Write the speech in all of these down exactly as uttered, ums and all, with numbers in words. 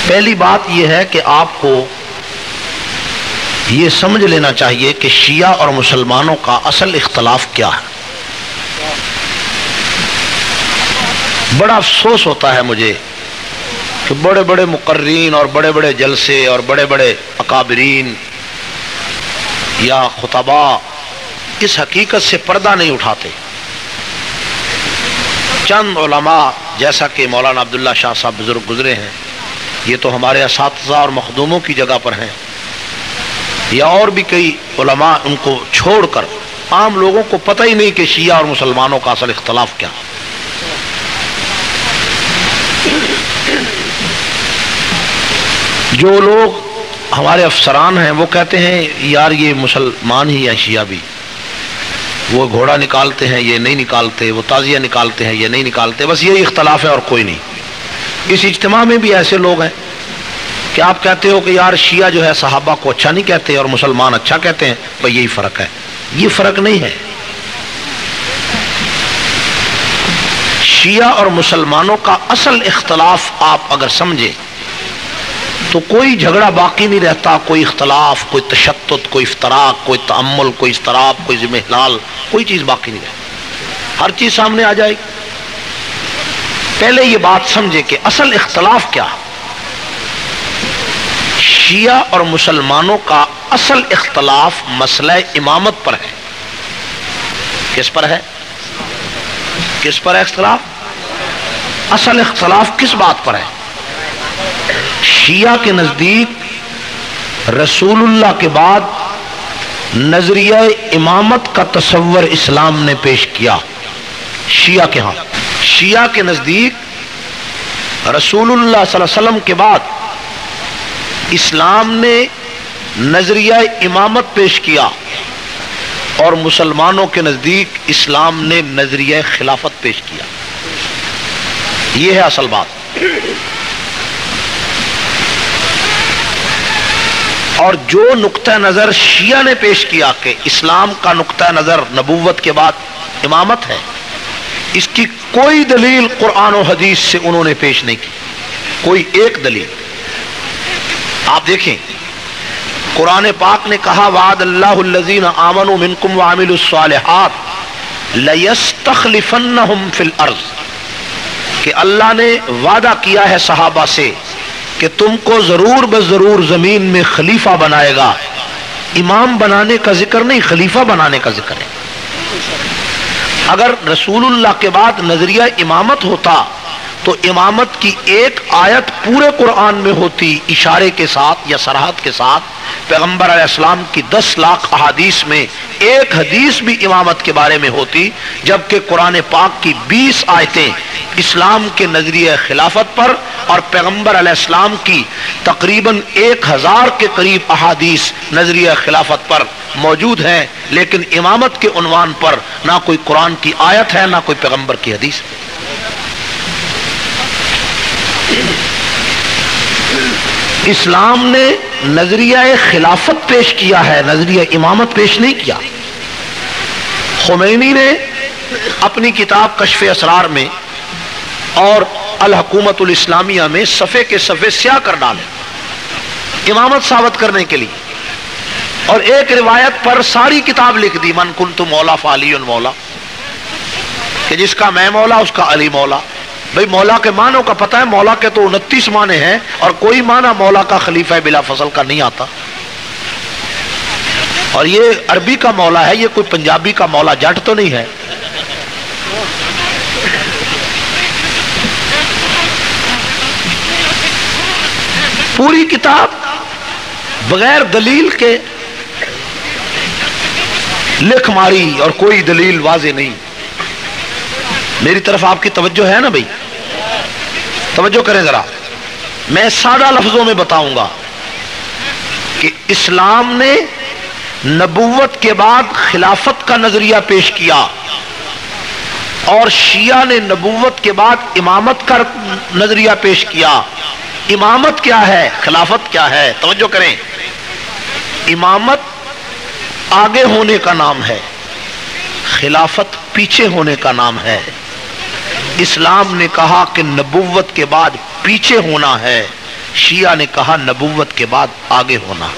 پہلی بات یہ ہے کہ آپ کو یہ سمجھ لینا چاہیے کہ شیعہ اور مسلمانوں کا اصل اختلاف کیا ہے۔ بڑا افسوس ہوتا ہے مجھے کہ بڑے بڑے مقررین اور بڑے بڑے جلسے اور بڑے بڑے اکابرین یا خطبا اس حقیقت سے پردہ نہیں اٹھاتے۔ چند علماء جیسا کہ مولانا عبداللہ شاہ صاحب بزرگ گزرے ہیں، یہ تو ہمارے اساتذہ اور مخدوموں کی جگہ پر ہیں، یا اور بھی کئی علماء، ان کو چھوڑ کر عام لوگوں کو پتہ ہی نہیں کہ شیعہ اور مسلمانوں کا اصل اختلاف کیا۔ جو لوگ ہمارے افسران ہیں وہ کہتے ہیں یار یہ مسلمان ہی ہیں شیعہ بھی، وہ گھوڑا نکالتے ہیں یہ نہیں نکالتے، وہ تازیہ نکالتے ہیں یہ نہیں نکالتے، بس یہی اختلاف ہے اور کوئی نہیں۔ اس اجتماع میں بھی ایسے لوگ ہیں کہ آپ کہتے ہو کہ یار شیعہ جو ہے صحابہ کو اچھا نہیں کہتے اور مسلمان اچھا کہتے ہیں، بھئی یہی فرق ہے۔ یہ فرق نہیں ہے۔ شیعہ اور مسلمانوں کا اصل اختلاف آپ اگر سمجھیں تو کوئی جھگڑا باقی نہیں رہتا، کوئی اختلاف، کوئی تشتت، کوئی افتراق، کوئی تأمل، کوئی اضطراب، کوئی ذم ہلال، کوئی چیز باقی نہیں رہتی، ہر چیز سامنے آ جائے گی۔ پہلے یہ بات سمجھے کہ اصل اختلاف کیا ہے۔ شیعہ اور مسلمانوں کا اصل اختلاف مسئلہ امامت پر ہے۔ کس پر ہے؟ کس پر ہے اختلاف؟ اصل اختلاف کس بات پر ہے؟ شیعہ کے نزدیک رسول اللہ کے بعد نظریہ امامت کا تصور اسلام نے پیش کیا۔ شیعہ کے ہاں شیعہ کے نزدیک رسول اللہ صلی اللہ علیہ وسلم کے بعد اسلام نے نظریہ امامت پیش کیا، اور مسلمانوں کے نزدیک اسلام نے نظریہ خلافت پیش کیا۔ یہ ہے اصل بات۔ اور جو نقطہ نظر شیعہ نے پیش کیا کہ اسلام کا نقطہ نظر نبوت کے بعد امامت ہے، اس کی کوئی دلیل قرآن و حدیث سے انہوں نے پیش نہیں کی، کوئی ایک دلیل۔ آپ دیکھیں قرآن پاک نے کہا وعد اللہ الذین آمنوا منکم وعملوا الصالحات لیستخلفنہم فی الارض، کہ اللہ نے وعدہ کیا ہے صحابہ سے کہ تم کو ضرور بضرور زمین میں خلیفہ بنائے گا۔ امام بنانے کا ذکر نہیں، خلیفہ بنانے کا ذکر ہے۔ اگر رسول اللہ کے بعد نظریہ امامت ہوتا تو امامت کی ایک آیت پورے قرآن میں ہوتی اشارے کے ساتھ یا صراحت کے ساتھ، پیغمبر علیہ السلام کی دس لاکھ احادیث میں ایک حدیث بھی امامت کے بارے میں ہوتی، جبکہ قرآن پاک کی بیس آیتیں اسلام کے نظریہ خلافت پر اور پیغمبر علیہ السلام کی تقریباً ایک ہزار کے قریب احادیث نظریہ خلافت پر موجود ہیں، لیکن امامت کے عنوان پر نہ کوئی قرآن کی آیت ہے نہ کوئی پیغمبر کی حدیث ہے۔ اسلام نے نظریہ خلافت پیش کیا ہے، نظریہ امامت پیش نہیں کیا۔ خمینی نے اپنی کتاب کشف اسرار میں اور الحکومت الاسلامیہ میں صفحے کے صفحے سیاہ کر ڈالے امامت ثابت کرنے کے لیے، اور ایک روایت پر ساری کتاب لکھ دی من کنت مولا فعلی مولا، کہ جس کا میں مولا اس کا علی مولا۔ بھئی مولا کے معنوں کا پتہ ہے، مولا کے تو انتیس معنی ہیں اور کوئی معنی مولا کا خلیفہ بلا فصل کا نہیں آتا۔ اور یہ عربی کا مولا ہے، یہ کوئی پنجابی کا مولا جٹ تو نہیں ہے۔ پوری کتاب بغیر دلیل کے لکھ ماری اور کوئی دلیل واضح نہیں۔ میری طرف آپ کی توجہ ہے نا بھائی؟ توجہ کریں ذرا، میں سادہ لفظوں میں بتاؤں گا کہ اسلام نے نبوت کے بعد خلافت کا نظریہ پیش کیا، اور شیعہ نے نبوت کے بعد امامت کا نظریہ پیش کیا۔ امامت کیا ہے؟ خلافت کیا ہے؟ توجہ کریں، امامت آگے ہونے کا نام ہے، خلافت پیچھے ہونے کا نام ہے۔ اسلام نے کہا کہ نبوت کے بعد پیچھے ہونا ہے، شیعہ نے کہا نبوت کے بعد آگے ہونا.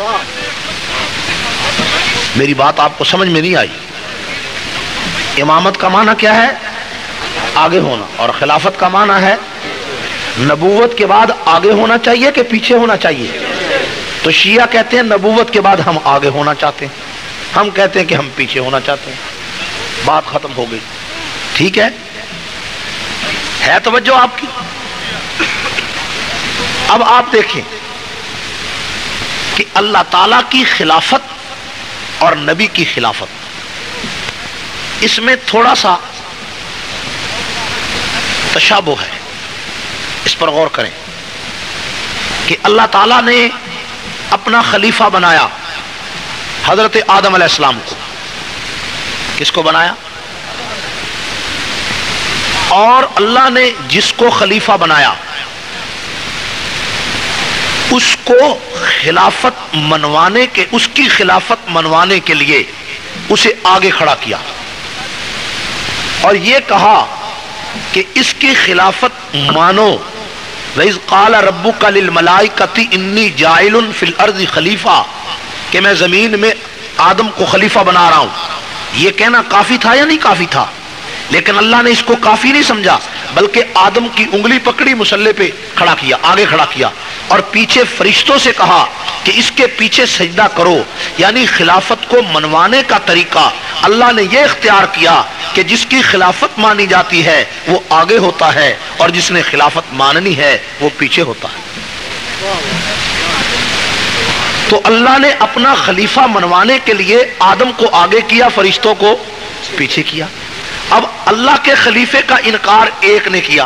میری بات آپ کو سمجھ میں نہیں آئی؟ امامت کا معنی کیا ہے؟ آگے ہونا. اور خلافت کا معنی ہے نبوت کے بعد آگے ہونا چاہیے کہ پیچھے ہونا چاہیے. تو شیعہ کہتے ہیں نبوت کے بعد ہم آگے ہونا چاہتے ہیں, ہم کہتے ہیں کہ ہم پیچھے ہونا چاہتے ہیں. بات ختم ہو گئی. ٹھیک ہے, ہے توجہ آپ کی؟ اب آپ دیکھیں کہ اللہ تعالی کی خلافت اور نبی کی خلافت, اس میں تھوڑا سا تشابہ ہے. اس پر غور کریں کہ اللہ تعالیٰ نے اپنا خلیفہ بنایا حضرت آدم علیہ السلام کو. کس کو بنایا؟ اور اللہ نے جس کو خلیفہ بنایا اس کو خلافت منوانے کے اس کی خلافت منوانے کے لیے اسے آگے کھڑا کیا اور یہ کہا کہ اس کی خلافت مانو. وَإِذْ قَالَ رَبُّكَ لِلْمَلَائِكَةِ إِنِّي جَاعِلٌ فِي الْأَرْضِ خلیفہ, کہ میں زمین میں آدم کو خلیفہ بنا رہا ہوں. یہ کہنا کافی تھا یا نہیں کافی تھا؟ لیکن اللہ نے اس کو کافی نہیں سمجھا, بلکہ آدم کی انگلی پکڑی, مصلے پہ کھڑا کیا, آگے کھڑا کیا, اور پیچھے فرشتوں سے کہا کہ اس کے پیچھے سجدہ کرو. یعنی خلافت کو منوانے کا طریقہ اللہ نے یہ اختیار کیا کہ جس کی خلافت مانی جاتی ہے وہ آگے ہوتا ہے اور جس نے خلافت ماننی ہے وہ پیچھے ہوتا ہے. تو اللہ نے اپنا خلیفہ منوانے کے لیے آدم کو آگے کیا, فرشتوں کو پیچھے کیا. اب اللہ کے خلیفے کا انکار ایک نے کیا.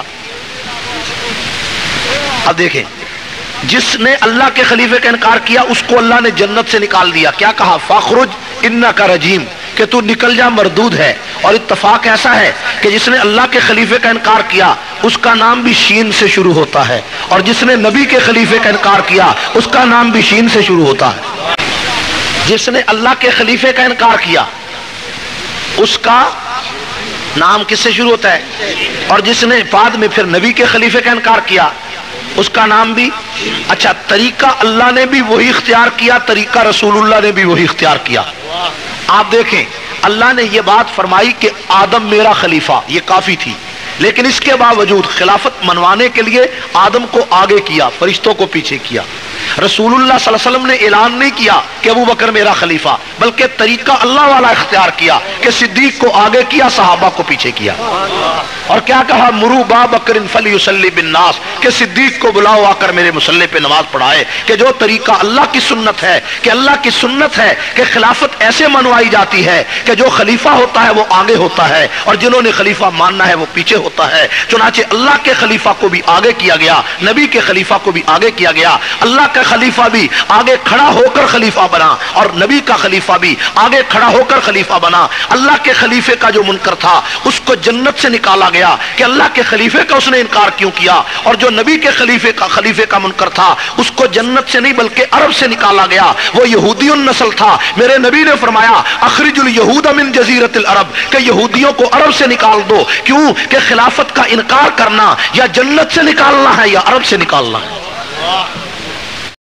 اب دیکھیں, جس نے اللہ کے خلیفے کا انکار کیا اس کو اللہ نے جنت سے نکال دیا. کیا کہا؟ فَاخْرُجْ إِنَّكَ رَجِيمٌ, کہ تو نکل جا, مردود ہے. اور اتفاق ایسا ہے کہ جس نے اللہ کے خلیفے کا انکار کیا اس کا نام بھی شین سے شروع ہوتا ہے, اور جس نے نبی کے خلیفے کا انکار کیا اس کا نام بھی شین سے شروع ہوتا ہے. جس نے اللہ کے خلیفے کا انکار کیا اس کا نام کس سے شروع ہوتا ہے, اور جس نے بعد میں پھر نبی کے خلیفے کا انکار کیا اس کا نام بھی. اچھا, طریقہ اللہ نے بھی وہی اختیار کیا, طریقہ رسول اللہ نے بھی وہی اختیار کیا. آپ دیکھیں, اللہ نے یہ بات فرمائی کہ آدم میرا خلیفہ, یہ کافی تھی, لیکن اس کے باوجود خلافت منوانے کے لیے آدم کو آگے کیا, فرشتوں کو پیچھے کیا. رسول اللہ صلی اللہ علیہ وسلم نے اعلان نہیں کیا کہ ابو بکر میرا خلیفہ, بلکہ طریقہ اللہ والا اختیار کیا کہ صدیق کو آگے کیا, صحابہ کو پیچھے کیا. اور کیا کہا؟ مرو با بکر فلیصلی بالناس, کہ صدیق کو بلاؤ آ کر میرے مصلی پہ نماز پڑھائے. کہ جو طریقہ اللہ کی سنت ہے, کہ اللہ کی سنت ہے کہ خلافت ایسے منوائی جاتی ہے کہ جو خلیفہ ہوتا ہے وہ آگے ہوتا ہے اور جنہوں نے خلیفہ ماننا ہے وہ پیچھے ہوتا ہے. چنانچہ اللہ کے خلیفہ کو بھی آگے کیا گیا, نبی کے خلیفہ کو بھی آگے کیا گیا. اللہ کا خلیفہ بھی آگے کھڑا ہو کر خلیفہ بنا اور نبی کا خلیفہ بھی آگے کھڑا ہو کر خلیفہ بنا. اللہ کے خلیفے کا جو منکر تھا اس کو جنت سے نکالا گیا کہ اللہ کے خلیفے کا اس نے انکار کیوں کیا, اور جو نبی کے خلیفے کا خلیفے کا منکر تھا اس کو جنت سے نہیں بلکہ عرب سے نکالا گیا. وہ یہودی النسل تھا. میرے نبی نے فرمایا اخرج الیہود من جزیرۃ العرب, کہ یہودیوں کو عرب سے نکال دو. کیوں؟ کہ خلافت کا انکار کرنا یا جنت سے نکالنا ہے یا عرب سے نکالنا ہے.